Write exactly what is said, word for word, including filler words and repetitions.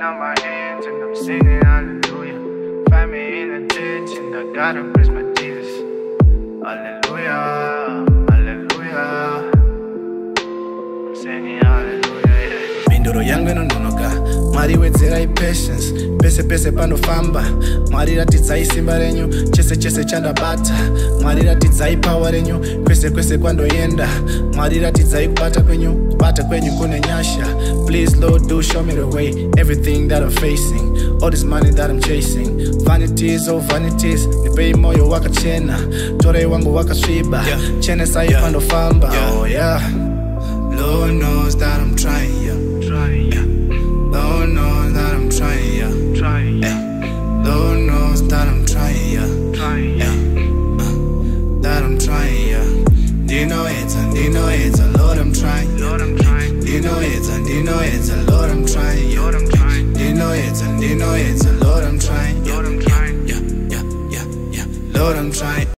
on my hands and I'm singing hallelujah. Find me in a ditch and I gotta praise my Jesus. Hallelujah, hallelujah. I'm singing hallelujah, yeah. Mindoro yangu inononoka, Mwari wedzerai patience. Pese pese panofamba, Mwari ratidzai simba renyu. Chese chese chandabata, Mwari ratidzai power renyu. Kwese kwese kwandoenda, Mwari ratidzai kubata kwenyu. Kubata kwenyu kune nyasha. Please Lord, do show me the way. Everything that I'm facing, all this money that I'm chasing. Vanities, oh vanities, nipei moyo wakachena. Torei wangu wakashiba, yeah. Chene sai yeah. Pandofamba, yeah. Oh yeah. Lord knows that I'm trying, yeah. Trying, yeah. Lord knows that I'm trying, yeah. Trying, yeah. Lord knows that I'm trying, yeah. Trying, yeah. Uh, that I'm trying, yeah. Do you know it's a, do you know it's a Lord I'm trying, Lord I'm trying. do you know it's a, do you know it's a Lord I'm trying, Lord I'm trying. do you know it's a, do you know it's a Lord I'm trying, Lord I'm trying. yeah, yeah, yeah, yeah, Lord I'm trying.